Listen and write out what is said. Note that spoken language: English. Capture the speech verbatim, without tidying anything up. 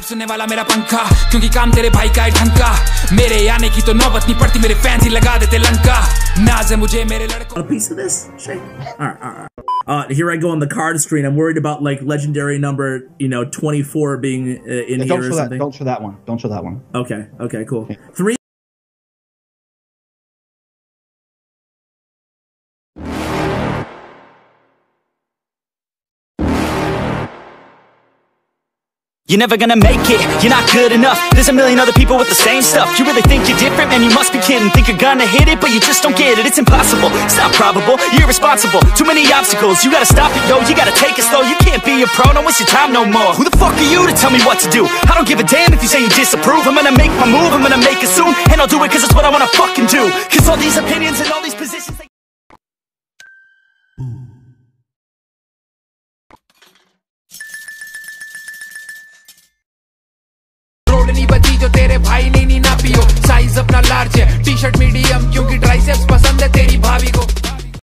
सुनने वाला मेरा पंखा, क्योंकि काम तेरे भाई का है ढंका। मेरे आने की तो नौबत नहीं पड़ती, मेरे फैंस ही लगा देते लंका। नाज है मुझे मेरे लड़कों। A piece of this? Shake. All right, all right. Uh, here I go on the card screen. I'm worried about like legendary number, you know, twenty-four being uh, in yeah, here don't or show something. That, don't show that one. Don't show that one. Okay. Okay. Cool. Okay. Three. You're never gonna make it, you're not good enough. There's a million other people with the same stuff. You really think you're different? Man, you must be kidding. Think you're gonna hit it, but you just don't get it. It's impossible, it's not probable, you're irresponsible. Too many obstacles, you gotta stop it, yo. You gotta take it slow, you can't be a pro. Don't waste your time no more. Who the fuck are you to tell me what to do? I don't give a damn if you say you disapprove. I'm gonna make my move, I'm gonna make it soon. And I'll do it cause it's what I wanna fucking do. Cause all these opinions and all these positions, they road नहीं बची जो तेरे भाई नहीं नी ना पियो। Size अपना large है, टी शर्ट मीडियम